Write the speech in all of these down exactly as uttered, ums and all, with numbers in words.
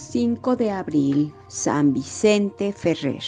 cinco de abril, San Vicente Ferrer.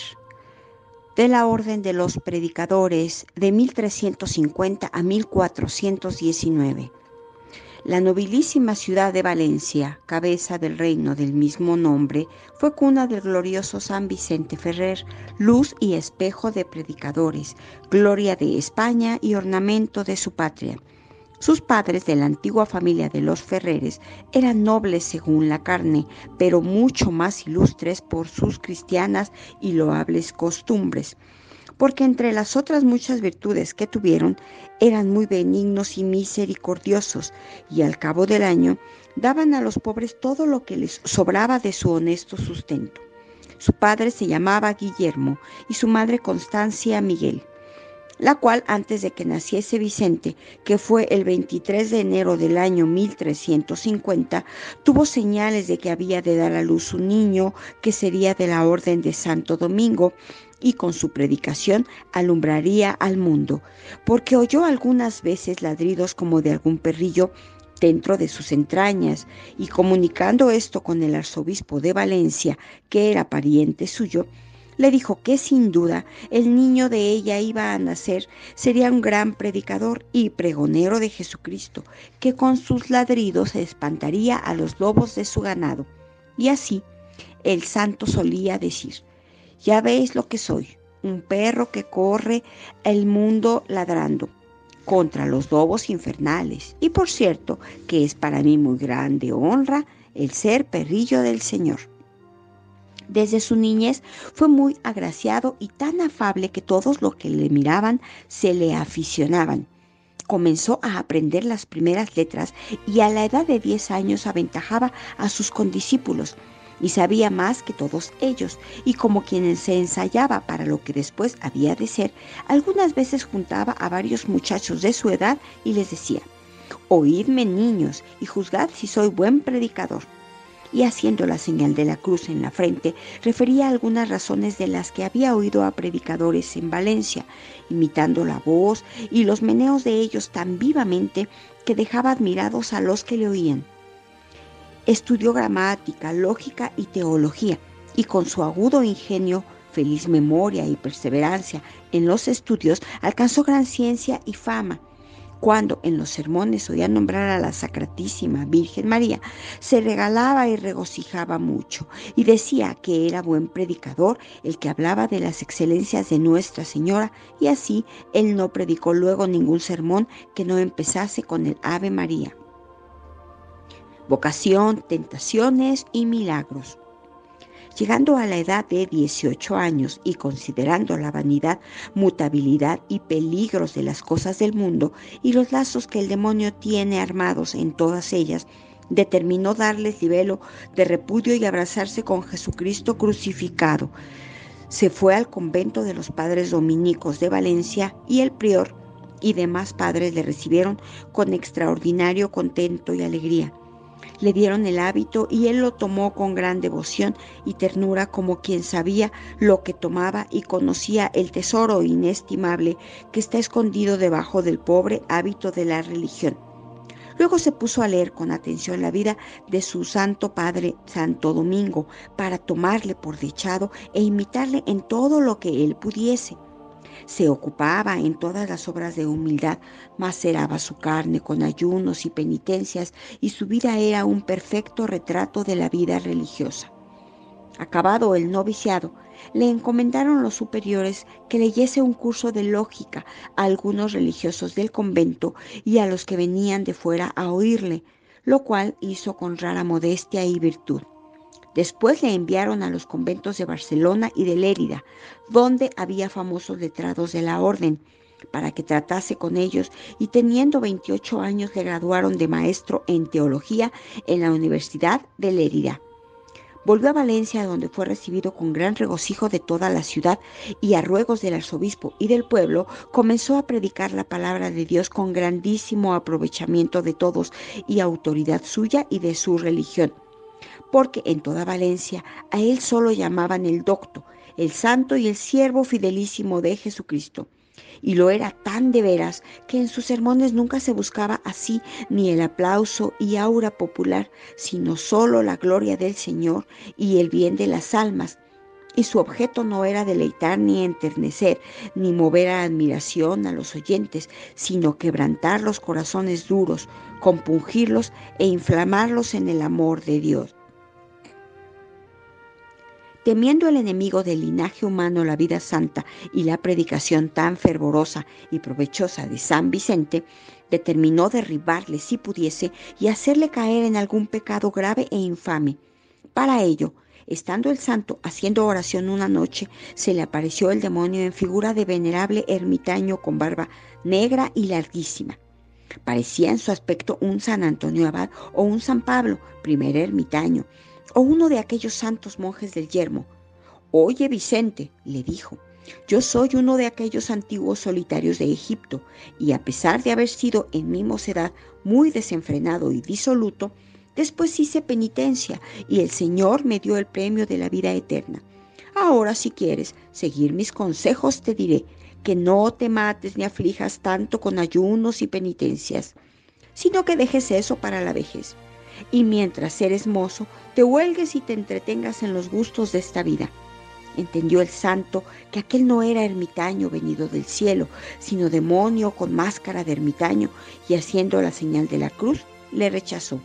De la Orden de los Predicadores de mil trescientos cincuenta a mil cuatrocientos diecinueve. La nobilísima ciudad de Valencia, cabeza del reino del mismo nombre, fue cuna del glorioso San Vicente Ferrer, luz y espejo de predicadores, gloria de España y ornamento de su patria. Sus padres, de la antigua familia de los Ferreres, eran nobles según la carne, pero mucho más ilustres por sus cristianas y loables costumbres, porque entre las otras muchas virtudes que tuvieron, eran muy benignos y misericordiosos, y al cabo del año daban a los pobres todo lo que les sobraba de su honesto sustento. Su padre se llamaba Guillermo y su madre Constancia Miguel, la cual antes de que naciese Vicente, que fue el veintitrés de enero del año mil trescientos cincuenta, tuvo señales de que había de dar a luz un niño que sería de la Orden de Santo Domingo, y con su predicación alumbraría al mundo, porque oyó algunas veces ladridos como de algún perrillo dentro de sus entrañas, y comunicando esto con el arzobispo de Valencia, que era pariente suyo, le dijo que sin duda el niño de ella iba a nacer, sería un gran predicador y pregonero de Jesucristo, que con sus ladridos espantaría a los lobos de su ganado. Y así el santo solía decir: ya veis lo que soy, un perro que corre el mundo ladrando contra los lobos infernales. Y por cierto, que es para mí muy grande honra el ser perrillo del Señor. Desde su niñez fue muy agraciado y tan afable que todos los que le miraban se le aficionaban. Comenzó a aprender las primeras letras y a la edad de diez años aventajaba a sus condiscípulos y sabía más que todos ellos, y como quien se ensayaba para lo que después había de ser, algunas veces juntaba a varios muchachos de su edad y les decía: oídme, niños, y juzgad si soy buen predicador. Y haciendo la señal de la cruz en la frente, refería algunas razones de las que había oído a predicadores en Valencia, imitando la voz y los meneos de ellos tan vivamente que dejaba admirados a los que le oían. Estudió gramática, lógica y teología, y con su agudo ingenio, feliz memoria y perseverancia en los estudios, alcanzó gran ciencia y fama. Cuando en los sermones oía nombrar a la Sacratísima Virgen María, se regalaba y regocijaba mucho, y decía que era buen predicador el que hablaba de las excelencias de Nuestra Señora, y así él no predicó luego ningún sermón que no empezase con el Ave María. Vocación, tentaciones y milagros. Llegando a la edad de dieciocho años y considerando la vanidad, mutabilidad y peligros de las cosas del mundo y los lazos que el demonio tiene armados en todas ellas, determinó darles libelo de repudio y abrazarse con Jesucristo crucificado. Se fue al convento de los padres dominicos de Valencia y el prior y demás padres le recibieron con extraordinario contento y alegría. Le dieron el hábito y él lo tomó con gran devoción y ternura, como quien sabía lo que tomaba y conocía el tesoro inestimable que está escondido debajo del pobre hábito de la religión. Luego se puso a leer con atención la vida de su santo padre Santo Domingo para tomarle por dechado e imitarle en todo lo que él pudiese. Se ocupaba en todas las obras de humildad, maceraba su carne con ayunos y penitencias, y su vida era un perfecto retrato de la vida religiosa. Acabado el noviciado, le encomendaron los superiores que leyese un curso de lógica a algunos religiosos del convento y a los que venían de fuera a oírle, lo cual hizo con rara modestia y virtud. Después le enviaron a los conventos de Barcelona y de Lérida, donde había famosos letrados de la orden, para que tratase con ellos, y teniendo veintiocho años le graduaron de maestro en teología en la Universidad de Lérida. Volvió a Valencia, donde fue recibido con gran regocijo de toda la ciudad, y a ruegos del arzobispo y del pueblo comenzó a predicar la palabra de Dios con grandísimo aprovechamiento de todos y autoridad suya y de su religión, porque en toda Valencia a él solo llamaban el docto, el santo y el siervo fidelísimo de Jesucristo, Y lo era tan de veras que en sus sermones nunca se buscaba así ni el aplauso y aura popular, sino solo la gloria del Señor y el bien de las almas. Y su objeto no era deleitar ni enternecer, ni mover a admiración a los oyentes, sino quebrantar los corazones duros, compungirlos e inflamarlos en el amor de Dios. Temiendo el enemigo del linaje humano la vida santa y la predicación tan fervorosa y provechosa de San Vicente, determinó derribarle si pudiese y hacerle caer en algún pecado grave e infame. Para ello, estando el santo haciendo oración una noche, se le apareció el demonio en figura de venerable ermitaño con barba negra y larguísima. Parecía en su aspecto un San Antonio Abad o un San Pablo, primer ermitaño, o uno de aquellos santos monjes del yermo. Oye, Vicente, le dijo, yo soy uno de aquellos antiguos solitarios de Egipto, y a pesar de haber sido en mi mocedad muy desenfrenado y disoluto, después hice penitencia y el Señor me dio el premio de la vida eterna. Ahora, si quieres seguir mis consejos, te diré que no te mates ni aflijas tanto con ayunos y penitencias, sino que dejes eso para la vejez. Y mientras eres mozo, te huelgues y te entretengas en los gustos de esta vida. Entendió el santo que aquel no era ermitaño venido del cielo, sino demonio con máscara de ermitaño, y haciendo la señal de la cruz, le rechazó.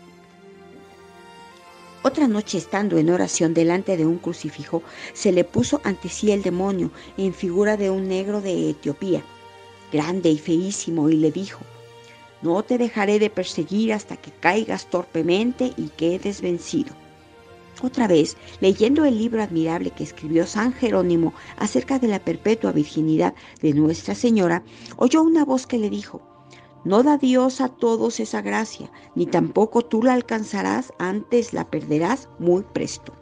Otra noche, estando en oración delante de un crucifijo, se le puso ante sí el demonio en figura de un negro de Etiopía, grande y feísimo, y le dijo: no te dejaré de perseguir hasta que caigas torpemente y quedes vencido. Otra vez, leyendo el libro admirable que escribió San Jerónimo acerca de la perpetua virginidad de Nuestra Señora, oyó una voz que le dijo: no da Dios a todos esa gracia, ni tampoco tú la alcanzarás, antes la perderás muy presto.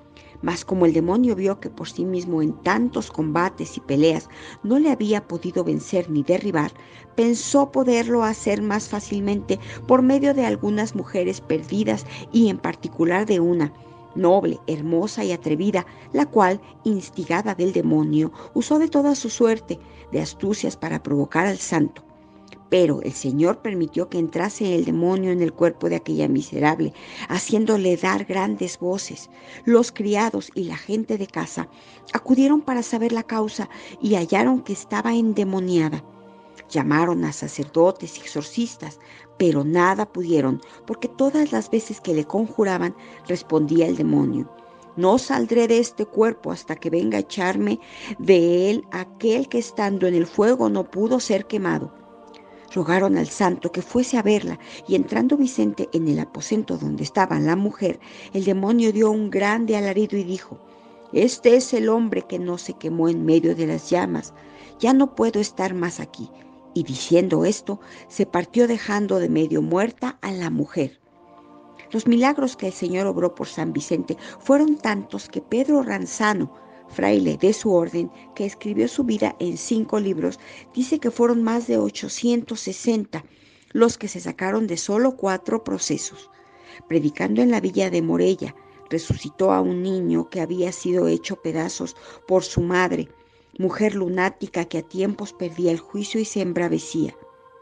Mas como el demonio vio que por sí mismo en tantos combates y peleas no le había podido vencer ni derribar, pensó poderlo hacer más fácilmente por medio de algunas mujeres perdidas y en particular de una, noble, hermosa y atrevida, la cual, instigada del demonio, usó de toda su suerte de astucias para provocar al santo. Pero el Señor permitió que entrase el demonio en el cuerpo de aquella miserable, haciéndole dar grandes voces. Los criados y la gente de casa acudieron para saber la causa y hallaron que estaba endemoniada. Llamaron a sacerdotes y exorcistas, pero nada pudieron, porque todas las veces que le conjuraban, respondía el demonio: no saldré de este cuerpo hasta que venga a echarme de él aquel que estando en el fuego no pudo ser quemado. Rogaron al santo que fuese a verla, y entrando Vicente en el aposento donde estaba la mujer, el demonio dio un grande alarido y dijo: este es el hombre que no se quemó en medio de las llamas, ya no puedo estar más aquí. Y diciendo esto, se partió dejando de medio muerta a la mujer. Los milagros que el Señor obró por San Vicente fueron tantos que Pedro Ranzano, fraile de su orden, que escribió su vida en cinco libros, dice que fueron más de ochocientos sesenta los que se sacaron de solo cuatro procesos. Predicando en la villa de Morella, resucitó a un niño que había sido hecho pedazos por su madre, mujer lunática que a tiempos perdía el juicio y se embravecía.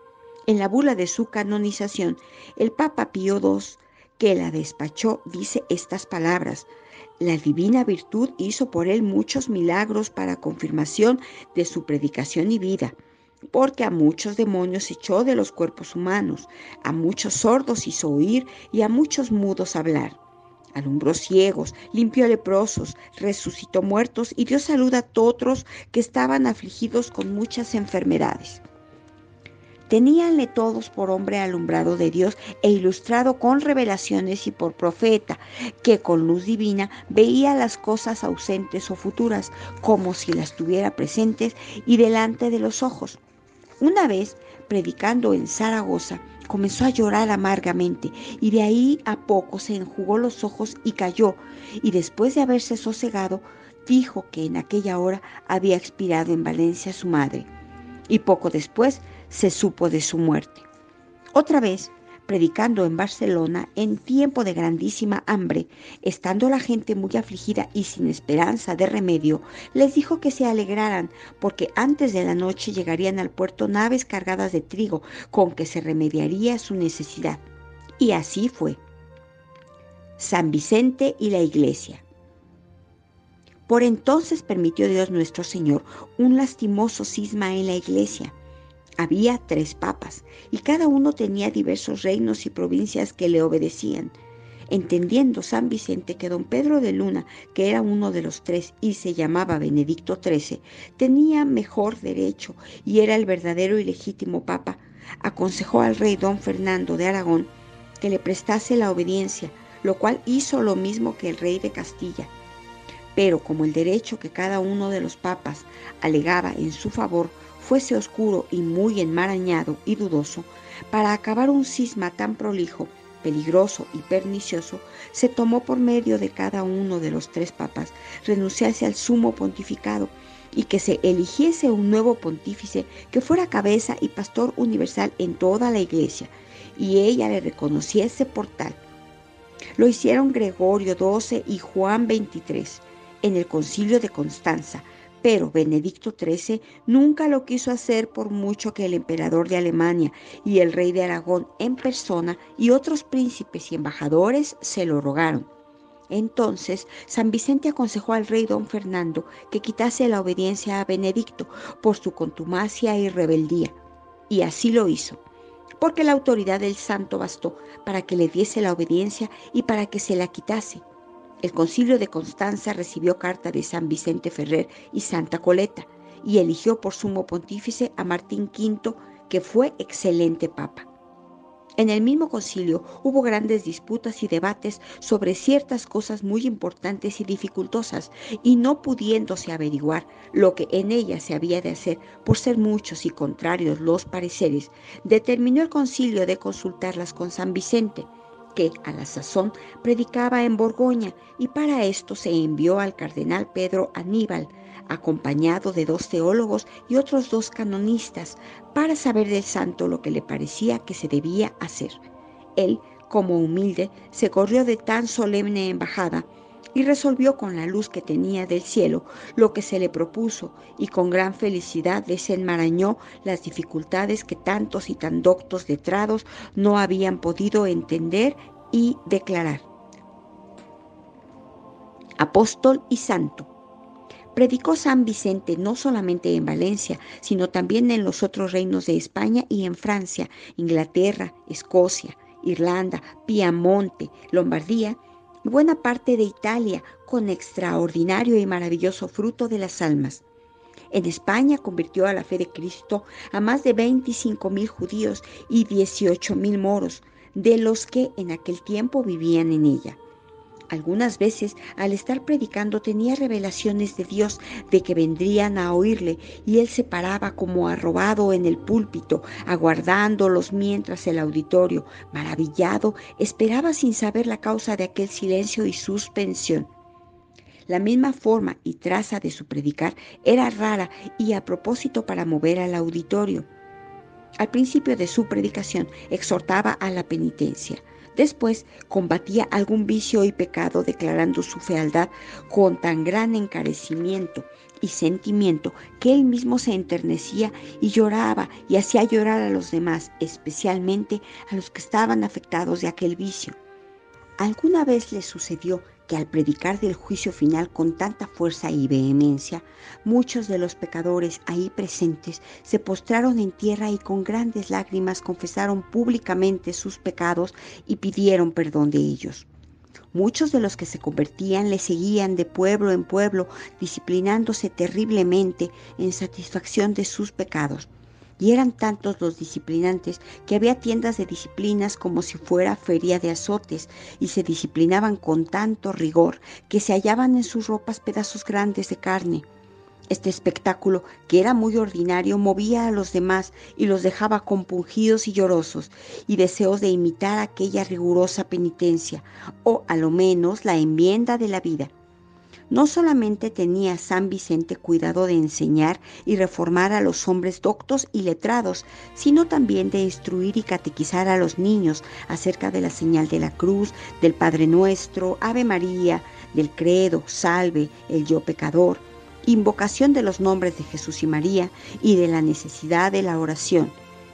En la bula de su canonización, el Papa Pío segundo, que la despachó, dice estas palabras: la divina virtud hizo por él muchos milagros para confirmación de su predicación y vida, porque a muchos demonios echó de los cuerpos humanos, a muchos sordos hizo oír y a muchos mudos hablar. Alumbró ciegos, limpió leprosos, resucitó muertos y dio salud a otros que estaban afligidos con muchas enfermedades. Teníanle todos por hombre alumbrado de Dios e ilustrado con revelaciones y por profeta, que con luz divina veía las cosas ausentes o futuras, como si las tuviera presentes y delante de los ojos. Una vez, predicando en Zaragoza, comenzó a llorar amargamente y de ahí a poco se enjugó los ojos y cayó, y después de haberse sosegado, dijo que en aquella hora había expirado en Valencia su madre, y poco después se supo de su muerte. Otra vez, predicando en Barcelona en tiempo de grandísima hambre, estando la gente muy afligida y sin esperanza de remedio, les dijo que se alegraran, porque antes de la noche llegarían al puerto naves cargadas de trigo, con que se remediaría su necesidad. Y así fue. San Vicente y la Iglesia. Por entonces permitió Dios nuestro Señor un lastimoso cisma en la Iglesia. Había tres papas, y cada uno tenía diversos reinos y provincias que le obedecían. Entendiendo San Vicente que don Pedro de Luna, que era uno de los tres y se llamaba Benedicto trece, tenía mejor derecho y era el verdadero y legítimo papa, aconsejó al rey don Fernando de Aragón que le prestase la obediencia, lo cual hizo lo mismo que el rey de Castilla. Pero como el derecho que cada uno de los papas alegaba en su favor fuese oscuro y muy enmarañado y dudoso, para acabar un cisma tan prolijo, peligroso y pernicioso, se tomó por medio de cada uno de los tres papas renunciarse al sumo pontificado y que se eligiese un nuevo pontífice que fuera cabeza y pastor universal en toda la Iglesia, y ella le reconociese por tal. Lo hicieron Gregorio doce y Juan veintitrés en el Concilio de Constanza, pero Benedicto trece nunca lo quiso hacer, por mucho que el emperador de Alemania y el rey de Aragón en persona y otros príncipes y embajadores se lo rogaron. Entonces San Vicente aconsejó al rey don Fernando que quitase la obediencia a Benedicto por su contumacia y rebeldía, y así lo hizo, porque la autoridad del santo bastó para que le diese la obediencia y para que se la quitase. El Concilio de Constanza recibió carta de San Vicente Ferrer y Santa Coleta y eligió por sumo pontífice a Martín quinto, que fue excelente papa. En el mismo concilio hubo grandes disputas y debates sobre ciertas cosas muy importantes y dificultosas, y no pudiéndose averiguar lo que en ellas se había de hacer por ser muchos y contrarios los pareceres, determinó el concilio de consultarlas con San Vicente, que a la sazón predicaba en Borgoña, y para esto se envió al cardenal Pedro Aníbal, acompañado de dos teólogos y otros dos canonistas, para saber del santo lo que le parecía que se debía hacer. Él, como humilde, se corrió de tan solemne embajada y resolvió con la luz que tenía del cielo lo que se le propuso, y con gran felicidad desenmarañó las dificultades que tantos y tan doctos letrados no habían podido entender y declarar. Apóstol y santo. Predicó San Vicente no solamente en Valencia, sino también en los otros reinos de España y en Francia, Inglaterra, Escocia, Irlanda, Piamonte, Lombardía y buena parte de Italia, con extraordinario y maravilloso fruto de las almas. En España convirtió a la fe de Cristo a más de veinticinco mil judíos y dieciocho mil moros, de los que en aquel tiempo vivían en ella. Algunas veces, al estar predicando, tenía revelaciones de Dios de que vendrían a oírle, y él se paraba como arrobado en el púlpito, aguardándolos, mientras el auditorio, maravillado, esperaba sin saber la causa de aquel silencio y suspensión. La misma forma y traza de su predicar era rara y a propósito para mover al auditorio. Al principio de su predicación exhortaba a la penitencia. Después combatía algún vicio y pecado, declarando su fealdad con tan gran encarecimiento y sentimiento que él mismo se enternecía y lloraba, y hacía llorar a los demás, especialmente a los que estaban afectados de aquel vicio. ¿Alguna vez le sucedió que al predicar del juicio final con tanta fuerza y vehemencia, muchos de los pecadores ahí presentes se postraron en tierra y con grandes lágrimas confesaron públicamente sus pecados y pidieron perdón de ellos? Muchos de los que se convertían le seguían de pueblo en pueblo, disciplinándose terriblemente en satisfacción de sus pecados. Y eran tantos los disciplinantes que había tiendas de disciplinas como si fuera feria de azotes, y se disciplinaban con tanto rigor que se hallaban en sus ropas pedazos grandes de carne. Este espectáculo, que era muy ordinario, movía a los demás y los dejaba compungidos y llorosos, y deseos de imitar aquella rigurosa penitencia, o a lo menos la enmienda de la vida. No solamente tenía San Vicente cuidado de enseñar y reformar a los hombres doctos y letrados, sino también de instruir y catequizar a los niños acerca de la señal de la cruz, del Padre Nuestro, Ave María, del credo, salve, el yo pecador, invocación de los nombres de Jesús y María y de la necesidad de la oración.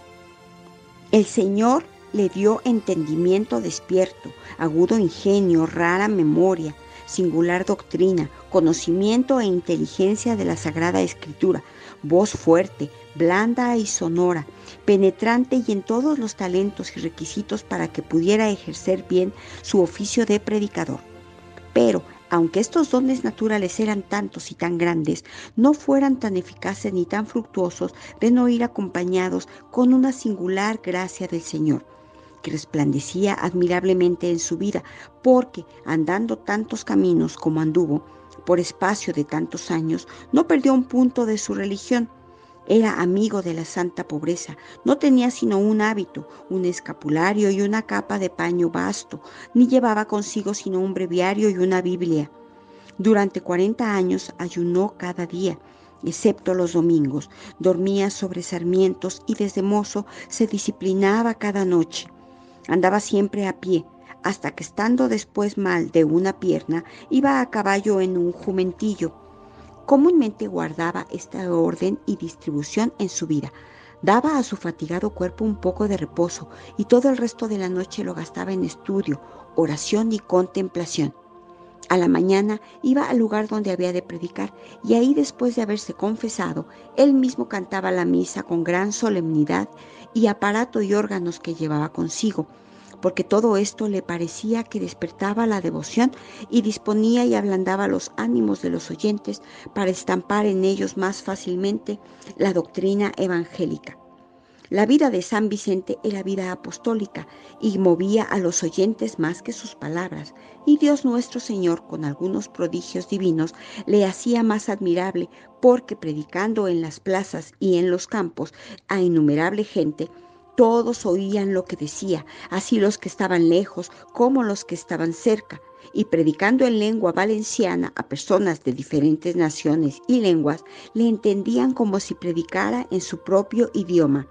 El Señor le dio entendimiento despierto, agudo ingenio, rara memoria, singular doctrina, conocimiento e inteligencia de la Sagrada Escritura, voz fuerte, blanda y sonora, penetrante y en todos los talentos y requisitos para que pudiera ejercer bien su oficio de predicador. Pero, aunque estos dones naturales eran tantos y tan grandes, no fueran tan eficaces ni tan fructuosos de no ir acompañados con una singular gracia del Señor, que resplandecía admirablemente en su vida, porque andando tantos caminos como anduvo, por espacio de tantos años, no perdió un punto de su religión. Era amigo de la santa pobreza, no tenía sino un hábito, un escapulario y una capa de paño basto, ni llevaba consigo sino un breviario y una Biblia. Durante cuarenta años ayunó cada día, excepto los domingos, dormía sobre sarmientos y desde mozo se disciplinaba cada noche. Andaba siempre a pie, hasta que estando después mal de una pierna, iba a caballo en un jumentillo. Comúnmente guardaba esta orden y distribución en su vida. Daba a su fatigado cuerpo un poco de reposo y todo el resto de la noche lo gastaba en estudio, oración y contemplación. A la mañana iba al lugar donde había de predicar y ahí, después de haberse confesado, él mismo cantaba la misa con gran solemnidad y aparato y órganos que llevaba consigo, porque todo esto le parecía que despertaba la devoción y disponía y ablandaba los ánimos de los oyentes para estampar en ellos más fácilmente la doctrina evangélica. La vida de San Vicente era vida apostólica y movía a los oyentes más que sus palabras, y Dios nuestro Señor, con algunos prodigios divinos, le hacía más admirable, porque predicando en las plazas y en los campos a innumerable gente, todos oían lo que decía, así los que estaban lejos como los que estaban cerca, y predicando en lengua valenciana a personas de diferentes naciones y lenguas, le entendían como si predicara en su propio idioma.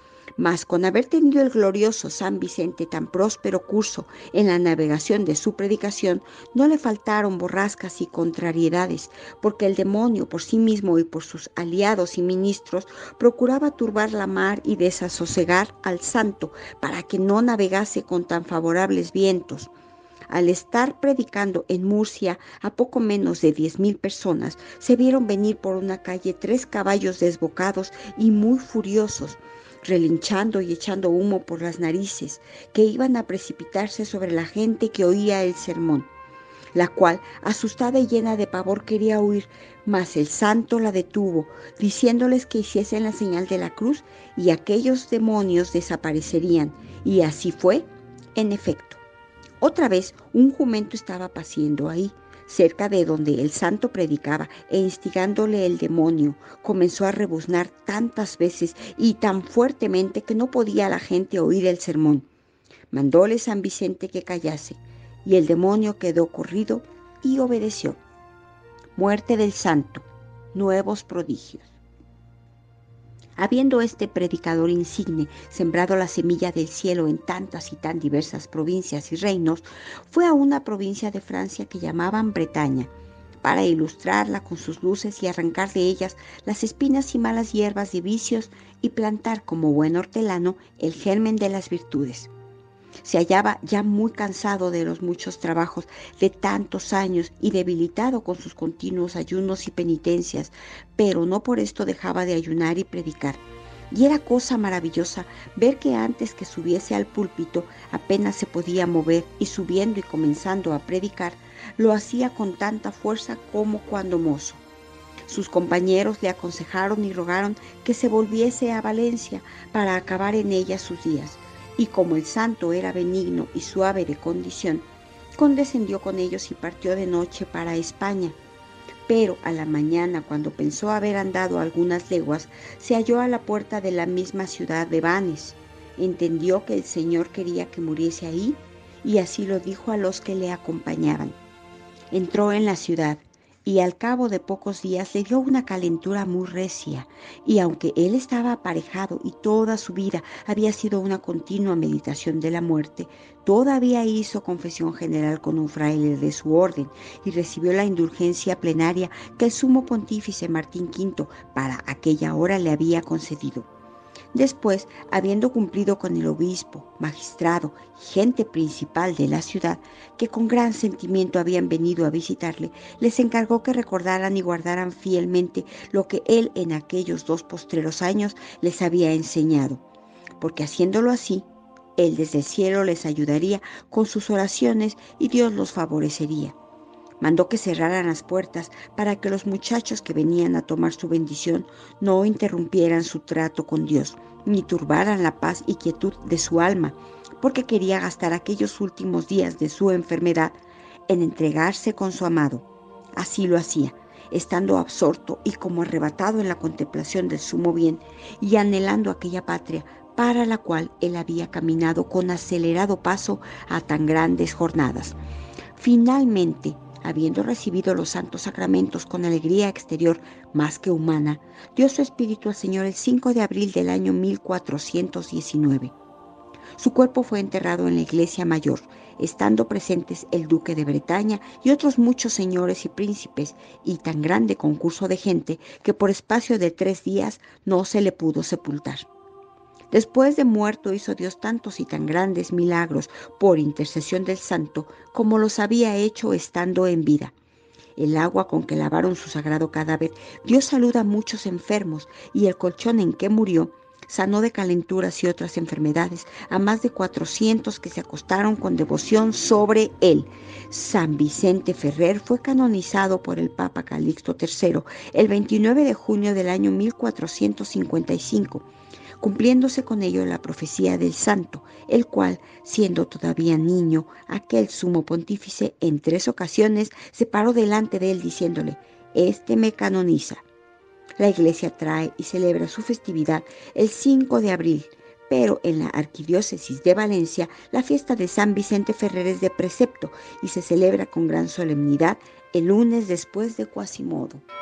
Mas con haber tenido el glorioso San Vicente tan próspero curso en la navegación de su predicación, no le faltaron borrascas y contrariedades, porque el demonio por sí mismo y por sus aliados y ministros procuraba turbar la mar y desasosegar al santo para que no navegase con tan favorables vientos. Al estar predicando en Murcia a poco menos de diez mil personas, se vieron venir por una calle tres caballos desbocados y muy furiosos, relinchando y echando humo por las narices, que iban a precipitarse sobre la gente que oía el sermón, la cual, asustada y llena de pavor, quería huir, mas el santo la detuvo, diciéndoles que hiciesen la señal de la cruz y aquellos demonios desaparecerían, y así fue, en efecto. Otra vez un jumento estaba paciendo ahí, cerca de donde el santo predicaba, e instigándole el demonio, comenzó a rebuznar tantas veces y tan fuertemente que no podía la gente oír el sermón. Mandóle San Vicente que callase, y el demonio quedó corrido y obedeció. Muerte del santo, nuevos prodigios. Habiendo este predicador insigne sembrado la semilla del cielo en tantas y tan diversas provincias y reinos, fue a una provincia de Francia que llamaban Bretaña, para ilustrarla con sus luces y arrancar de ellas las espinas y malas hierbas de vicios y plantar como buen hortelano el germen de las virtudes. Se hallaba ya muy cansado de los muchos trabajos de tantos años y debilitado con sus continuos ayunos y penitencias, pero no por esto dejaba de ayunar y predicar. Y era cosa maravillosa ver que antes que subiese al púlpito apenas se podía mover, y subiendo y comenzando a predicar, lo hacía con tanta fuerza como cuando mozo. Sus compañeros le aconsejaron y rogaron que se volviese a Valencia para acabar en ella sus días. Y como el santo era benigno y suave de condición, condescendió con ellos y partió de noche para España. Pero a la mañana, cuando pensó haber andado algunas leguas, se halló a la puerta de la misma ciudad de Vannes. Entendió que el Señor quería que muriese ahí, y así lo dijo a los que le acompañaban. Entró en la ciudad, y al cabo de pocos días le dio una calentura muy recia, y aunque él estaba aparejado y toda su vida había sido una continua meditación de la muerte, todavía hizo confesión general con un fraile de su orden y recibió la indulgencia plenaria que el sumo pontífice Martín quinto para aquella hora le había concedido. Después, habiendo cumplido con el obispo, magistrado y gente principal de la ciudad, que con gran sentimiento habían venido a visitarle, les encargó que recordaran y guardaran fielmente lo que él en aquellos dos postreros años les había enseñado, porque haciéndolo así, él desde el cielo les ayudaría con sus oraciones y Dios los favorecería. Mandó que cerraran las puertas para que los muchachos que venían a tomar su bendición no interrumpieran su trato con Dios, ni turbaran la paz y quietud de su alma, porque quería gastar aquellos últimos días de su enfermedad en entregarse con su amado. Así lo hacía, estando absorto y como arrebatado en la contemplación del sumo bien y anhelando aquella patria para la cual él había caminado con acelerado paso a tan grandes jornadas. Finalmente, habiendo recibido los santos sacramentos con alegría exterior más que humana, dio su espíritu al Señor el cinco de abril del año mil cuatrocientos diecinueve. Su cuerpo fue enterrado en la iglesia mayor, estando presentes el duque de Bretaña y otros muchos señores y príncipes, y tan grande concurso de gente que por espacio de tres días no se le pudo sepultar. Después de muerto hizo Dios tantos y tan grandes milagros por intercesión del santo como los había hecho estando en vida. El agua con que lavaron su sagrado cadáver dio salud a muchos enfermos y el colchón en que murió sanó de calenturas y otras enfermedades a más de cuatrocientos que se acostaron con devoción sobre él. San Vicente Ferrer fue canonizado por el Papa Calixto tercero el veintinueve de junio del año mil cuatrocientos cincuenta y cinco, cumpliéndose con ello la profecía del santo, el cual, siendo todavía niño, aquel sumo pontífice en tres ocasiones se paró delante de él diciéndole: «Este me canoniza». La Iglesia trae y celebra su festividad el cinco de abril, pero en la arquidiócesis de Valencia la fiesta de San Vicente Ferrer es de precepto y se celebra con gran solemnidad el lunes después de Quasimodo.